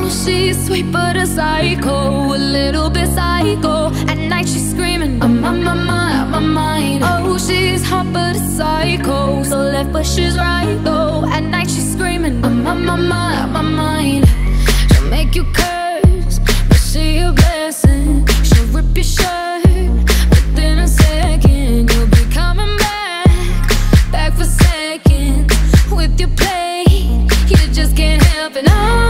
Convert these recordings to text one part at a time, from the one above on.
she's sweet but a psycho, a little bit psycho. At night she's screaming, I'm on my mind. Oh, she's hot but a psycho, so left but she's right though. At night she's screaming, I'm on my mind. She'll make you curse, but she a blessing. She'll rip your shirt within a second. You'll be coming back for seconds with your play. You just can't help it, no,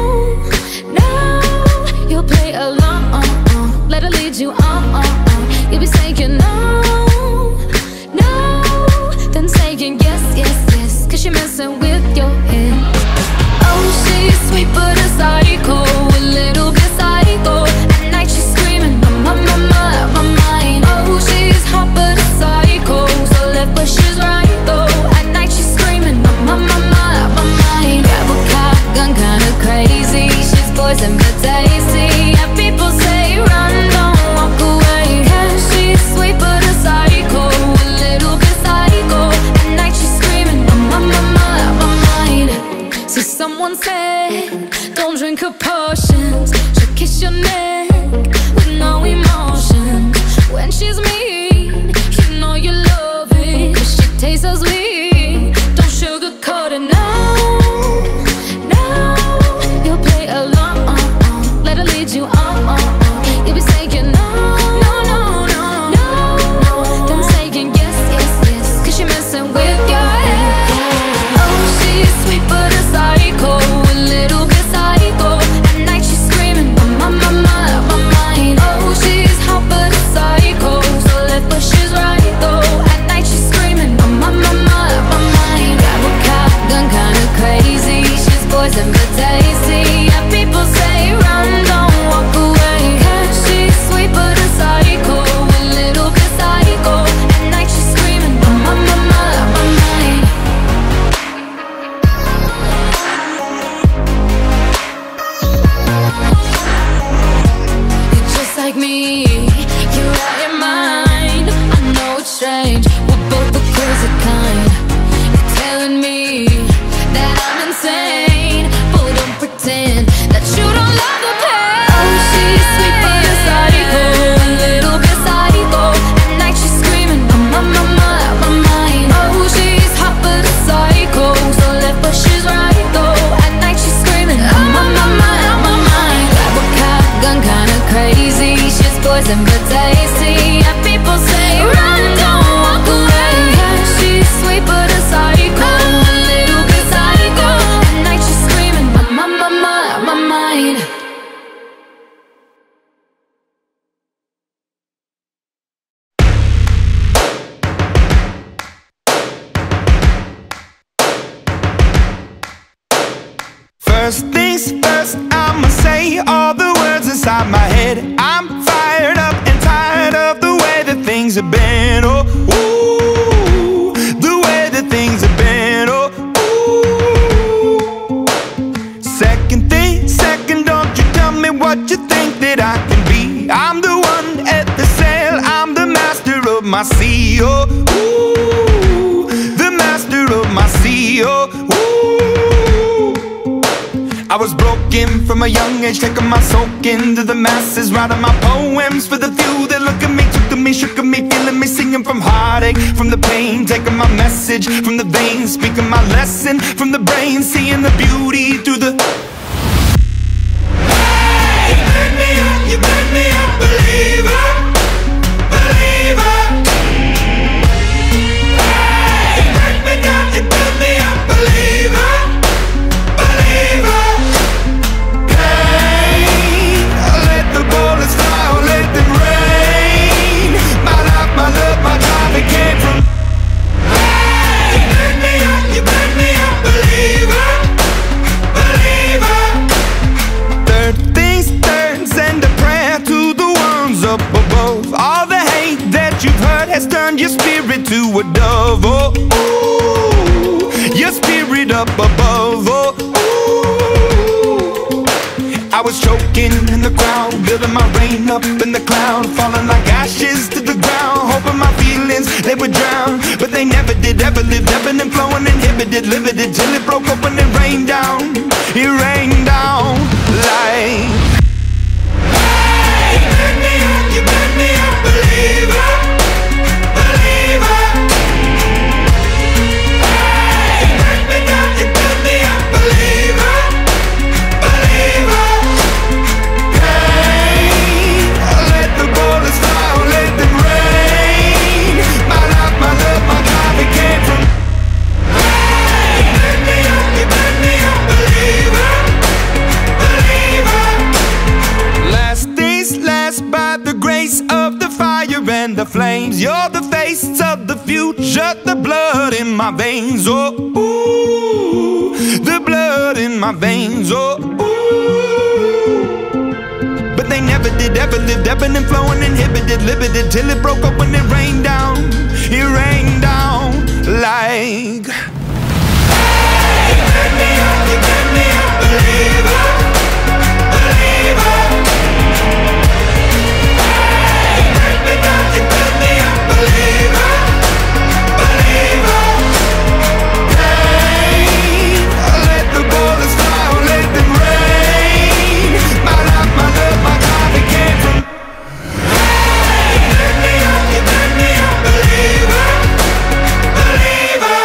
no. You'll play along, let her lead you on. You'll be saying no, no, then saying yes, yes, yes, cause you're messing with your head. Oh, she's sweet but a psycho, a little bit psycho. At night she's screaming, I'm on my mind. Oh, she's hot but a psycho, so left but she's right though. At night she's screaming, I'm on my mind. Grab a cop gun, kinda crazy. She's poison but tasty. And people say run, don't walk away. Yeah, she's sweet but a psycho, a little bit psycho. At night she's screaming, I'm on my mind. See, someone said don't drink her potions. She'll kiss your neck with no emotion. When she's mean, you know you love it, cause she tastes so sweet. Don't sugarcoat it, no, no. You'll play along, let her lead you on. You'll be saying no, no, no, no, no, then saying yes, yes, yes, cause you're messing with your head. Oh, she's sweet but a psycho, a little bit psycho. At night she's screaming, I'm on my mind. Oh, she's hot but a psycho, so left but she's right though. At night she's screaming, I'm on my mind. Grab a cop gun, kinda crazy. She's poison but tasty. And people say run, don't walk away. Cause she's sweet but a psycho, a little bit psycho. At night she's screaming, I'm on my mind. You're just like me, you're out your mind. I know it's strange, we're both the crazy kind. You're telling me that I'm insane, but don't pretend that you don't love the pain. Oh, she's sweet but a psycho, a little bit psycho. At night she's screaming, I'm on my mind. Oh, she's hot but a psycho, so left but she's right though. At night she's screaming, I'm on my mind. Grab a cop gun, kinda crazy. She's poison but tasty. And people say run, don't walk away. Yeah, she's sweet but a psycho, a little bit psycho. At night she's screaming, I'm on my mind. First things first, I'ma say all the words inside my head. I'm fired up and tired of the way that things have been. Oh, ooh, the way that things have been. Oh, ooh. Second thing, second, don't you tell me what you think that I can be. I'm the one at the sail, I'm the master of my sea. Oh, ooh, the master of my sea. Oh, ooh. I was broken from a young age, taking my soak into the masses, writing my poems for the few that look at me, took to me, shook at me, feeling me, singing from heartache, from the pain, taking my message from the veins, speaking my lesson from the brain, seeing the beauty through the... Hey, you made me up, you made me a believer, believer. Hey, you break me down, you build me up, believer, believer. Bullets fly, or let them rain. My life, my love, my drive, it came from. Hey, you made me up, you made me a believer, believer. Third things third, send a prayer to the ones up above. All the hate that you've heard has turned your spirit to a dove. Oh, ooh, your spirit up above. Oh, ooh. I was choking in the crowd, building my rain up in the cloud, falling like ashes to the ground, hoping my feelings, they would drown. But they never did, ever lived, ebbing and flowing, inhibited, limited, till it broke open and rained down. It rained down the flames. You're the face of the future, the blood in my veins. Oh, ooh, the blood in my veins. Oh, ooh. But they never did, ever lived, ebbing and flowing, inhibited, limited, till it broke up when it rained down. It rained down like, hey, you turn me up, you turn me up, believer, believer. Hey, you turn me down, you turn me up, believer, believer. Hey, let the bullets fly, let them rain. My life, my love, my time, it came from. Hey, you turn me up, believer, believer.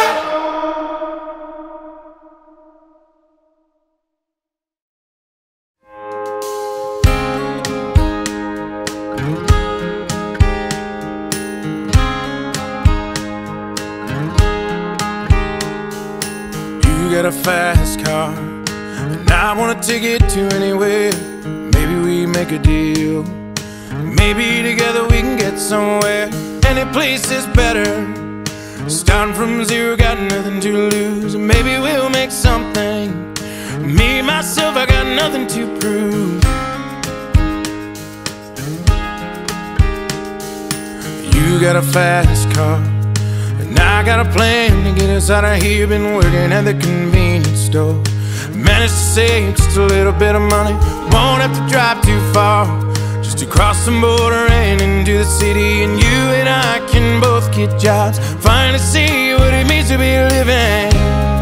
You got a fast car, and I wanna take it to anywhere. Maybe we make a deal. Maybe together we can get somewhere. Any place is better. Starting from zero, got nothing to lose. Maybe we'll make something. Me, myself, I got nothing to prove. You got a fast car, and I got a plan to get us out of here. Been working at the convenience store. Managed to save just a little bit of money. Won't have to drive too far, just to cross the border and into the city. And you and I can both get jobs, finally see what it means to be living.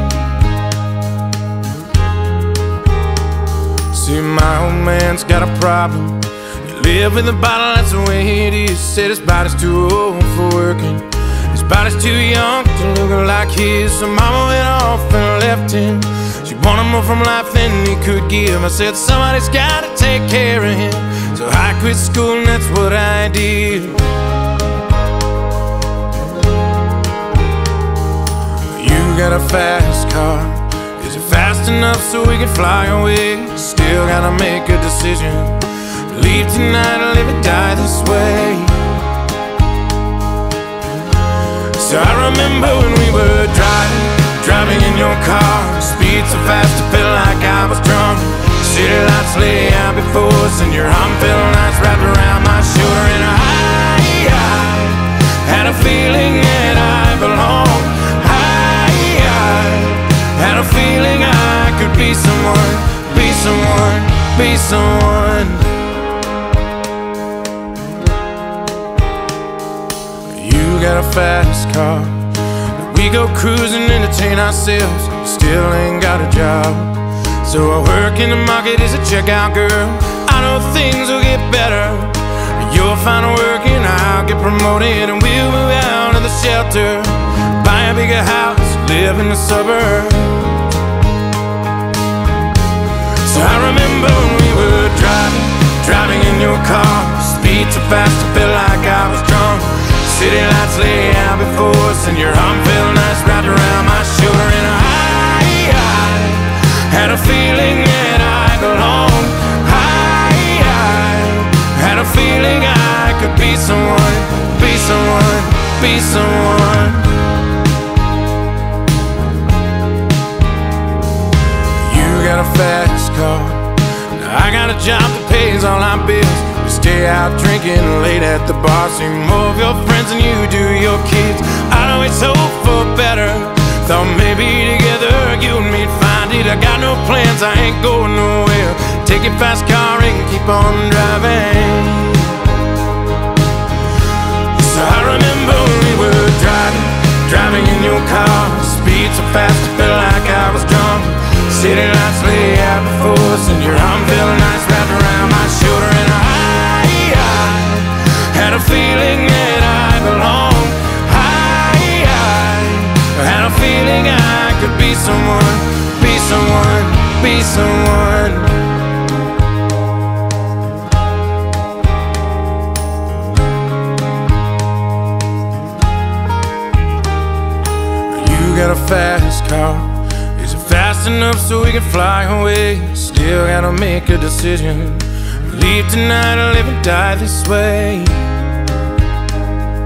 See, my old man's got a problem. He live with a bottle, that's the way it is. Said his body's too old for working, his body's too young to look like his. So mama went off and left him. She wanted more from life than he could give. I said somebody's gotta take care of him. So I quit school and that's what I did. You got a fast car. Is it fast enough so we can fly away? Still gotta make a decision. Leave tonight or live or die this way. So I remember when we were driving in your car. Speed so fast I felt like I was drunk. City lights lay out before us, and your arm felt nice wrapped around my shoulder. And I had a feeling that I belonged. I had a feeling I could be someone, be someone, be someone. You got a fast car. We go cruising, entertain ourselves. Still ain't got a job, so I work in the market as a checkout girl. I know things will get better. You'll find work and I'll get promoted, and we'll move out of the shelter, buy a bigger house, live in the suburbs. So I remember when we were driving in your car. Speed so fast I felt like I was drunk. City lights lay out before us, and your arm felt nice wrapped around my shoulder. And I had a feeling that I belonged. I had a feeling I could be someone, be someone, be someone. You got a fast car, I got a job that pays all our bills. We stay out drinking late at the bar, see more of your friends than you do your kids. I know it's hope for better. Thought maybe together you and me'd find it. I got no plans, I ain't going nowhere. Take your fast car and keep on driving. So I remember when we were driving in your car. Speed so fast I felt like I was drunk. City lights lay out before us, and your arm felt nice wrapped around my shoulder. And I had a feeling that I belonged. I had a feeling I could be someone, be someone, be someone. You got a fast car. Is it fast enough so we can fly away? Still gotta make a decision. Leave tonight or live or die this way.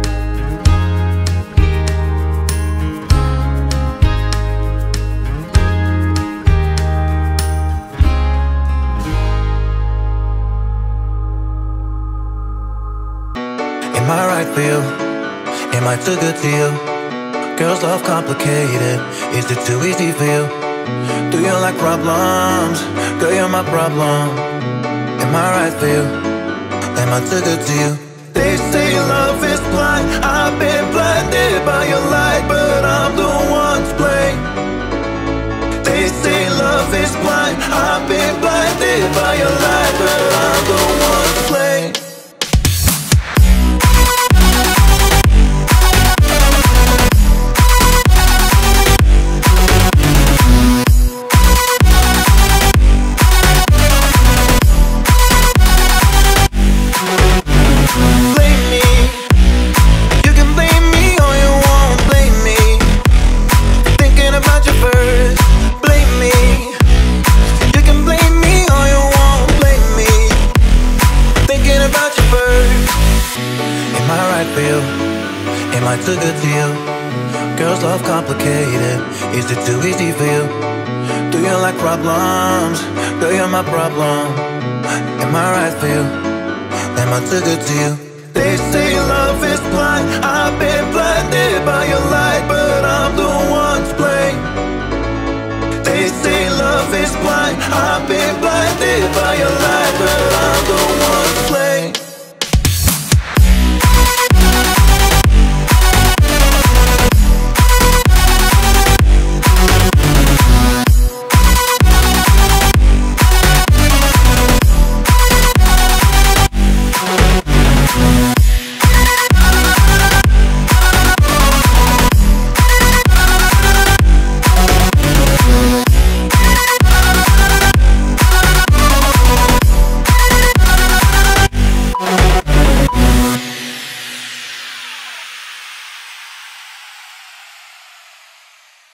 for you? Am I too good to you? Girls love complicated. Is it too easy for you? Do you like problems? Girl, you're my problem. Am I right for you? Am I too good to you? They say love is blind. I've been blinded by your light, but I'm the one to blame. They say love is blind. I've been blinded by your light, but I'm the one to blame. Am I too good to you? Girls love complicated. Is it too easy for you? Do you like problems? Girl, you're my problem. Am I right for you? Am I too good to you? They say love is blind. I've been blinded by your light, but I'm the one to blame. They say love is blind. I've been blinded by your light, but I'm the one